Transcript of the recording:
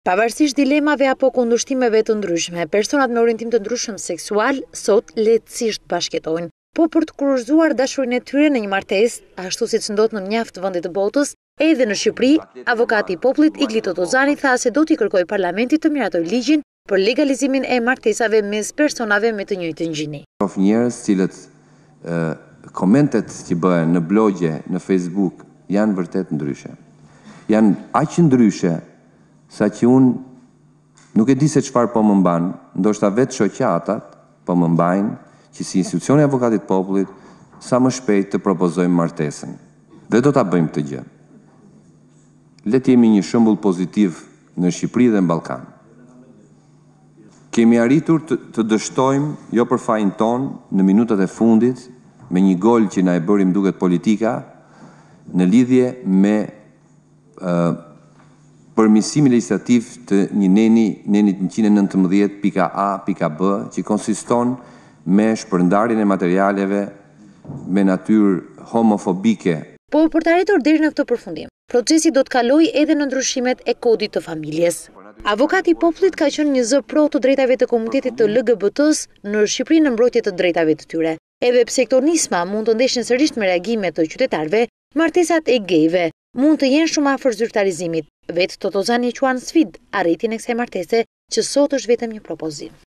Pavarësisht dilemave apo kundërshtimeve të ndryshme, personat me orientim të ndryshëm seksual sot lehtësisht bashkëjetojnë. Po për të kurorzuar dashurinë e tyre në një martesë, ashtu siç ndodh në mjaft vende të botës, edhe në Shqipëri, avokati i Popullit Totozani tha se do t'i kërkojë parlamentit të miratoj ligjin për legalizimin e martesave mes personave me të njëjtën gjini. Shoh njerëz cilët komentet që bëhen në blogje, në Facebook janë vërtet ndryshe. Janë aq ndryshe sa që unë nuk e di se çfarë po më mban, ndoshta vetë shoqatat po më mbajnë që si institucioni Avokatit Popullit sa më shpejt të propozojmë martesën. Dhe do ta bëjmë këtë gjë. Le të jemi një shembull pozitiv në Shqipëri dhe në Ballkan. Kemi arritur të dështojmë jo për fajin ton në minutat e fundit me një gol që na e bëri më duket politika në lidhje me përmirësimin legislativ të një nenit 119.A.B që konsiston me shpërndarjen e materialeve me natyrë homofobike. Po për të arritur deri në këtë përfundim, procesi do të kalojë edhe në ndryshimet e kodit të familjes. Avokati i Popullit ka qenë një zë pro të drejtave të komunitetit të LGBT-s në Shqipëri në mbrojtje të drejtave të tyre. Edhe pse këto nisma mund të ndeshin sërish me reagime të qytetarëve, martesat e gejve mund të jenë shumë afër zyrtarizimit. Vetë Totozani e quan sfidë arritjen e kësaj martese që sot është vetëm një propozim.